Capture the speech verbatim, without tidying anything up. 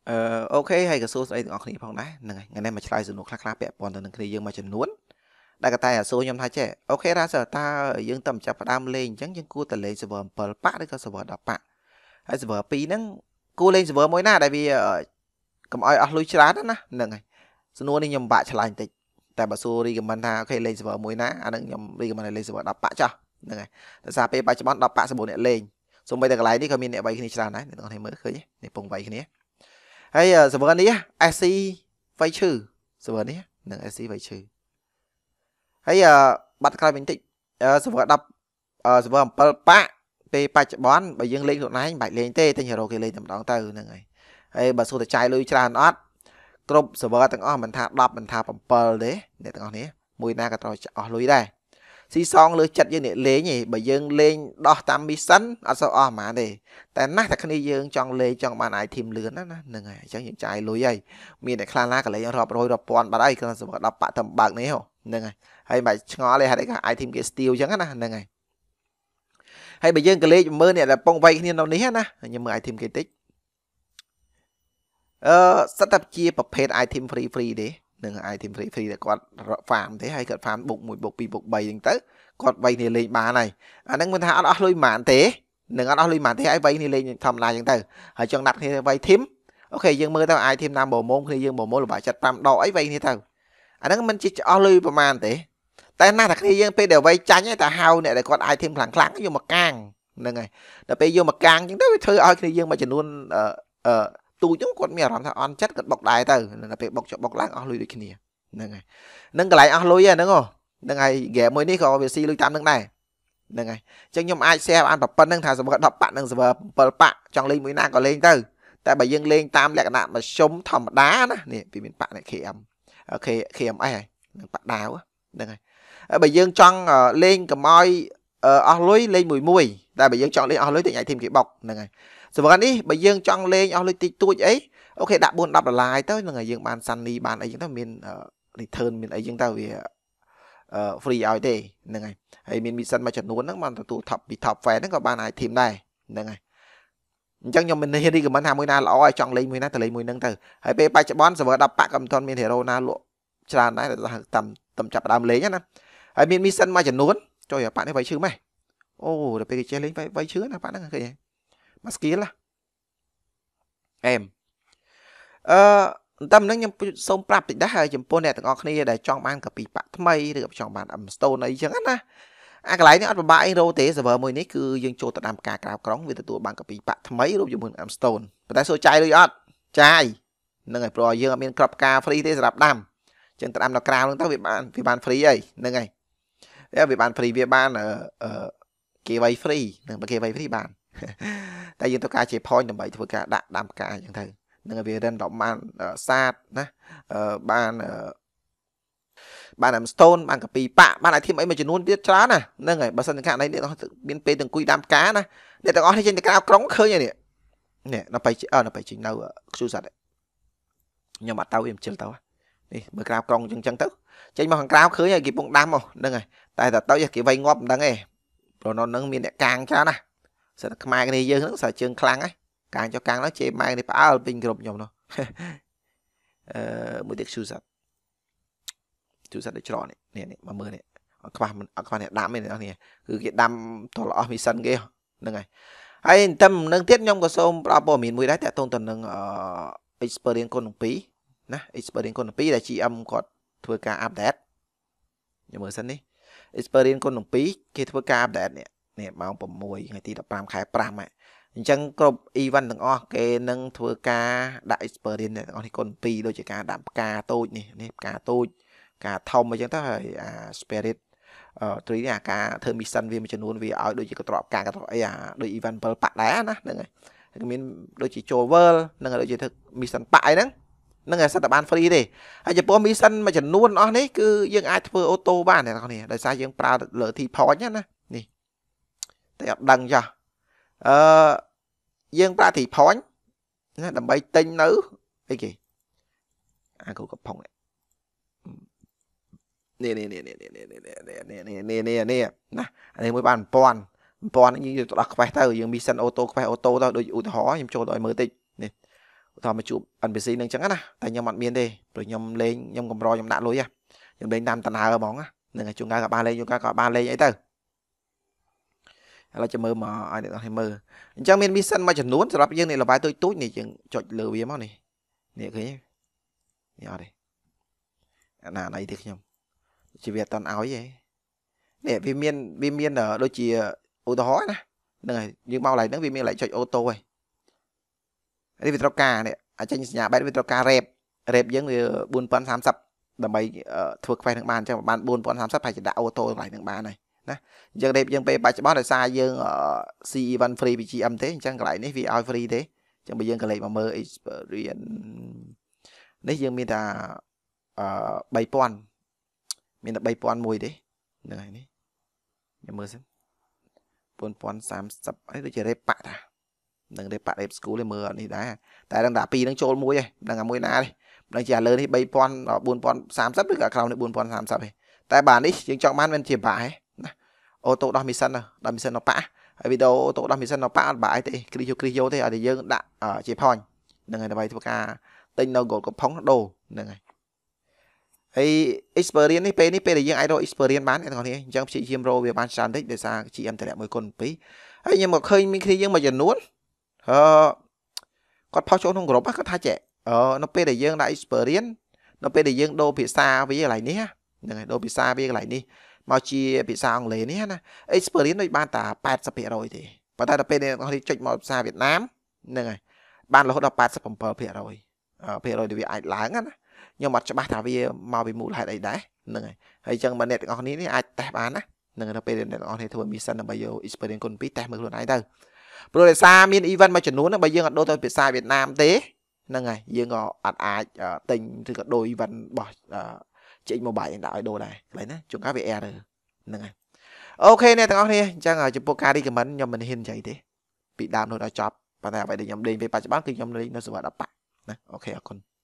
អឺអូខេហើយក៏សួស្តីទាំងអស់គ្នាផងដែរហ្នឹងហើយថ្ងៃនេះមកឆ្លើយសំណួរខ្លះៗពាក់ព័ន្ធទៅនឹងគ្នាយើងមួយចំនួនដែលក៏តែសួរខ្ញុំថាចេះអូខេរ៉ាសើតើយើងទៅចាប់ផ្ដើមលេងអញ្ចឹងយើងគួរតែលេង server 7ប៉ាក់ឬក៏ server 10ប៉ាក់ហើយ server ពីរហ្នឹងគួរលេង server មួយណាដែលវាកុំឲ្យអស់លុយច្រើនណាហ្នឹងហើយសំណួរនេះខ្ញុំបាក់ឆ្លើយបន្តិចតែបើសួរ recommend ថាអូខេលេង server មួយណាអាហ្នឹងខ្ញុំ recommend ឲ្យលេង server 10ប៉ាក់ចោះហ្នឹងហើយដោយសារពេលបច្ចុប្បន្ន10ប៉ាក់សម្បូរអ្នកលេងសូម្បីតែកន្លែងនេះក៏មានអ្នកវាយគ្នាច្រើនដែរអ្នកទាំងអស់គ្នាមើលឃើញនេះពងវាយគ្នាហើយ server នេះ ét ស៊ី វៃឈឺ server នេះនឹង ét ស៊ី វៃឈឺហើយបាត់ក្រោយវិញតិច server 10 server 7ប៉ាក់ពេលបច្ចុប្បន្នបើយើងលេងខ្លួនឯងបាច់លេងទេតែ hero គេលេងតែម្ដងទៅហ្នឹងហើយហើយបើសួរតែចាយលុយច្រើនអត់គ្រប់ server ទាំងអស់មិនថា10មិនថា7ទេអ្នកទាំងអស់គ្នាមួយណាក៏ត្រូវអស់លុយដែរស៊ីសងលើចិត្តយើងអ្នកលេងឯងបើយើងលេងដោះតាម mission អត់សូវអស់ហ្មងទេតែណាស់តែគ្នាយើងចង់លេងចង់បាន item លឿនណាហ្នឹងហើយអញ្ចឹងយើងចាយលុយហើយមានតែខ្លះណាក៏លេងរាប់រយរាប់ពាន់បាត់ហើយគ្រាន់តែ server 10ប៉ាក់តែបើកនេះហ្នឹងហើយហើយមិនឆ្ងល់ទេហេតុអីក៏ item គេ steal អញ្ចឹងណាហ្នឹងហើយហើយបើយើងក៏លេងមើលអ្នកដែលពងវាយគ្នានៅនេះណាខ្ញុំមើល item គេតិចអឺសិតតែជាប្រភេទ item free free ទេនឹង item free free ដែលគាត់ farm ទេហើយគាត់ farm បុកមួយបុកពីរបុកបីអញ្ចឹងទៅគាត់វាយគ្នាលេងបានហើយអាហ្នឹងមិនថាអត់អស់លុយប៉ុន្មានទេនឹងអត់អស់លុយប៉ុន្មានទេហើយវាយគ្នាលេងធម្មតាអញ្ចឹងទៅហើយចង់ណាត់គ្នាវាយ team អូខេយើងមើលទៅ item ណាមួយមុំគ្នាយើងមួយមុំលបាចិត្ត5ដកអីវាយគ្នាទៅអាហ្នឹងមិនជាអស់លុយប្រហែលទេតែណាស់តែគ្នាយើងពេលដែលវាយចាញ់តែហៅអ្នកដែលគាត់ item ខ្លាំងខ្លាំងយកមកកាងហ្នឹងហើយដល់ពេលយកមកកាងអញ្ចឹងទៅវាធ្វើឲ្យគ្នាយើងមួយចំនួនអឺអឺទូចហ្នឹងគាត់មានអារម្មណ៍ថាអន់ចិត្តគាត់បុកដែរទៅដល់ពេលបុកចុកបុកឡើងអស់លុយដូចគ្នាហ្នឹងហើយហ្នឹងកន្លែងអស់លុយហ្នឹងហ្នឹងហើយហ្គេមមួយនេះក៏វាស៊ីលុយតាមហ្នឹងដែរហ្នឹងហើយអញ្ចឹងខ្ញុំអាច share បានប៉ុណ្្នឹងថា server 10ប៉ាក់និង server 7ប៉ាក់ចង់លេងមួយណាក៏លេងទៅតែបើយើងលេងតាមលក្ខណៈមធ្យមធម្មតាណានេះពីមានប៉ាក់នេះ เค เอ็ม K KM អីហើយនឹងប៉ាក់ដាវហ្នឹងហើយហើយបើយើងចង់លេងកុំឲ្យអស់លុយលេងមួយមួយតែបើយើងចង់លេងអស់លុយតែញ៉ៃធីមគេបុកហ្នឹងហើយserver នេះបើយើងចង់លេងអស់លុយតិចតួចអីអូខេដាក់4 10ដុល្លារទៅហ្នឹងហើយយើងបាន sunny បានអីចឹងទៅមាន return មានអីចឹងទៅវាfree ឲ្យទេហ្នឹងហើយហើយមាន mission មួយចំនួនហ្នឹងបានទទួល top ពី top fan ហ្នឹងក៏បាន item ដែរហ្នឹងហើយអញ្ចឹងខ្ញុំមិនហ៊ាន recommend ថាមួយណាល្អឲ្យចង់លេងមួយណាទៅលេងមួយហ្នឹងទៅហើយពេលបច្ចុប្បន្ន server 10ប៉ាក់ក៏មិនទាន់មាន hero ណាលក់ច្រើនដែរតែតាមចាប់ដើមលេងណាហើយមាន mission មួយចំនួនចូលប៉ាក់នេះវាយឈឺម៉េះអូដល់ពេលគេចេះលេងវាយឈឺណាប៉ាក់ហ្នឹងឃើញហ៎មក skill ណាអែមអឺតែមិនខ្ញុំសូមប្រាប់តិចដែរហើយចំពោះអ្នកទាំងអស់គ្នាដែលចង់បានកាពីប៉ាក់ថ្មីឬក៏ចង់បាន M Stone អីចឹងណាអាកន្លែងនេះអត់ពិបាកអីរោទេ server មួយនេះគឺយើងចូលទៅតាមការក្រៅក្រុងវាទទួលបានកាពីប៉ាក់ថ្មីរួមជាមួយ M Stone ប៉ុន្តែសួរចាយឬអត់ចាយហ្នឹងហើយព្រោះយើងអត់មានក្របការ free ទេសម្រាប់ដាំចឹងទៅដាំដល់ក្រៅហ្នឹងទៅវាបានវាបាន free ហើយហ្នឹងហើយវាបាន free វាបានអឺគេវាយ free នឹងបើគេវាយ free បានតែយើងត្រូវការជា point ដើម្បីធ្វើការដាក់ដាំផ្កាអញ្ចឹងទៅនឹងវា random បានសាតណាបានបាន M Stone បានកាពីប៉ាក់បាន item អីមួយចំនួនទៀតច្រើនណាហ្នឹងហើយបើសិនជាខាងនេះមានពេលទាំងអង្គុយដាំផ្កាណាអ្នកទាំងអស់នេះចេញទៅក្រៅក្រុងឃើញហើយនេះនេះនៅបៃអឺនៅបៃចេញនៅខ្ជូស័តខ្ញុំអត់ទៅខ្ញុំជិលទៅនេះមើលក្រៅក្រុងអញ្ចឹងទៅចេញមកខាងក្រៅឃើញហើយគេពងដាំមកហ្នឹងហើយតែតែទៅគេវាយងាប់មិនដឹងទេព្រោះនៅនឹងមានអ្នកកាងច្រើនណាសិនខ្មែរគ្នាយើងហ្នឹងសើជើងខ្លាំងហើយកាងចុះកាងនោះជេម៉ែនេះផ្អើលពេញគ្រប់ខ្ញុំនោះអឺមួយទៀតឈូស័តឈូស័តដូចច្រកនេះនេះមកមើលនេះអត់ខ្វះអត់ខ្វះអ្នកដាំទេអ្នកនេះគឺគេដាំតលអស់ mission គេហ្នឹងហើយហើយតែនឹងទៀតខ្ញុំក៏សូមប្រាប់ព័ត៌មានមួយដែរតាក់ទងទៅនឹងអឺ experience គុណ2ណា experience គុណ2ដែល G M គាត់ធ្វើការ update ខ្ញុំមើលសិននេះ experience គុណ2គេធ្វើការ update នេះនេះម៉ោង6ថ្ងៃទី15ខែ5ហ្នឹងអញ្ចឹងគ្រប់ event ទាំងអស់គេនឹងធ្វើការដាក់ experience ទាំងអស់នេះគុណ2ដូចជាការដាក់ផ្កាតូចនេះនេះផ្កាតូចការធំអញ្ចឹងទៅហើយអា spirit អឺត្រីនេះអាការធ្វើ mission វាមួយចំនួនវាឲ្យដូចជាកត្រកការកត្រកអីអាដូច event 7ប៉ាក់ដែរណាហ្នឹងហើយគឺមានដូចជាចូល world ហ្នឹងហើយដូចជាធ្វើ mission ប៉ាក់អីហ្នឹងហ្នឹងហើយសិតតែបាន free ទេហើយចំពោះ mission មួយចំនួនអស់នេះគឺយើងអាចធ្វើ auto បានអ្នកនរគ្នាដោយសារយើងប្រើលើ T point ណានេះតែអត់ដឹងចាស់អឺយើងប្រើ T point ណាដើម្បីទិញនៅអីគេអាគូកំផុងនេះនេះនេះនេះនេះនេះនេះនេះនេះនេះណាអានេះមួយបាន1000 1000យើងទៅដោះខ្វេះទៅយើង mission auto ខ្វេះ auto ទៅដូចឧទាហរណ៍ខ្ញុំចូលទៅឲ្យមើលតិចនេះថតមកជួប en pê xê នឹងអញ្ចឹងណាតែខ្ញុំអត់មានទេព្រោះខ្ញុំលេងខ្ញុំកម្រខ្ញុំដាក់លុយខ្ញុំលេងតាមតំណើហ្មងហ្នឹងហើយជួនកាលក៏បានលេងជួនកាលក៏បានលេងអីទៅឥឡូវចាំមើលមកឲ្យអ្នកនរគ្នាមើលអញ្ចឹងមាន mission មួយចំនួនសម្រាប់យើងនេះលបាយទូចទូចនេះយើងចុចលើវាមកនេះនេះឃើញនេះអត់ទេអាណាណៃទេខ្ញុំជាវាអត់តន់ឲ្យទេនេះវាមានវាមានដូចជាឧទាហរណ៍ណាហ្នឹងហើយយើងមកកន្លែងហ្នឹងវាមានកន្លែងចុចអូតូហើយនេះវាត្រូវការនេះអាចចេញសញ្ញាបែបវាត្រូវការ rep rep យើងវាbốn nghìn ba mươiដើម្បីធ្វើ quest នឹងបានអញ្ចឹងបានbốn nghìn ba mươiប្រហែលជាដាក់អូតូកន្លែងនឹងបានហើយណាអញ្ចឹង rep យើងពេលបច្ចុប្បន្នដោយសារយើង see event free ពី giê em ទេអញ្ចឹងកន្លែងនេះវាឲ្យ free ទេអញ្ចឹងបើយើងក៏លេខមកមើល experience នេះយើងមានតែអឺba nghìnមានតែba nghìn mộtទេហ្នឹងហើយនេះខ្ញុំមើលសិនbốn nghìn ba mươiនេះដូចជា rep ប៉ាក់តានឹង rep ប៉ាក់ rep school នេះមើលនេះដែរតែដល់តែពីរនឹងចូលមួយឯងហ្នឹងអាមួយណាទេដល់ជាលើនេះba nghìn bốn nghìn ba mươiឬក៏ក្រោមនេះbốn nghìn ba mươiទេតែបាទនេះយើងចង់បានមិនជាបាក់ទេណាអូតូដោះមីសិនដល់មីសិនដល់ប៉ាក់ហើយវីដេអូអូតូដោះមីសិនដល់ប៉ាក់អត់បាក់អីទេគ្រីយោគ្រីយោទេឲ្យតែយើងដាក់ជាផនហ្នឹងហើយដើម្បីធ្វើការទិញនៅ gold កំផុងដូរហ្នឹងហើយហើយ experience នេះពេលនេះពេលដែលយើងអាចរក experience បានអ្នកទាំងអស់គ្នាអញ្ចឹងព្យាយាមរកវាបានច្រើនតិចដោយសារ giê em តម្លាក់មួយគុណពីរហើយខ្ញុំក៏ឃើញមានគ្នាយើងមួយចំនួនអឺគាត់ផុសចូលក្នុងក្រុមគាត់ថាចេះអឺនៅពេលដែលយើងដាក់ experience នៅពេលដែលយើងដូរភាសាវាកន្លែងនេះហ្នឹងហើយដូរភាសាវាកន្លែងនេះមកជាភាសាអង់គ្លេសនេះណា experience ដូចបានតែ八十%ទេប៉ុន្តែដល់ពេលអ្នកទាំងអស់គ្នាចុចមកភាសាវៀតណាមហ្នឹងហើយបានរហូតដល់八十七%ភាគរយភាគរយដែលវាអាចឡើងណាខ្ញុំអត់ច្បាស់ថាវាមកពីមូលហេតុអីដែរហ្នឹងហើយហើយអញ្ចឹងបើអ្នកទាំងអស់គ្នានេះអាចតេស្តបានណាហ្នឹងហើយដល់ពេលអ្នកទាំងអស់គ្នាធ្វើ mission ដើម្បីយក experience គុណពីរតេស្តមើលខ្លួនឯងទៅព្រោះដោយសារមាន event មួយចំនួនបើយើងអត់ដូរទៅភាសាវៀតណាមទេហ្នឹងហើយយើងក៏អត់អាចទិញឬក៏ដូរ event របស់ចេញ mobile ដាក់ឲ្យដូរដែរកន្លែងណាជួនកាលវា error ហ្នឹងហើយអូខេអ្នកទាំងអស់គ្នាអញ្ចឹងចំពោះការ recommend ខ្ញុំមិនហ៊ាននិយាយទេពីដើមដល់ចប់ប៉ុន្តែអ្វីដែលខ្ញុំលេងពេលបច្ចុប្បន្នគឺខ្ញុំលេងនៅ server ដប់ប៉ាក់ណាអូខេអរគុណ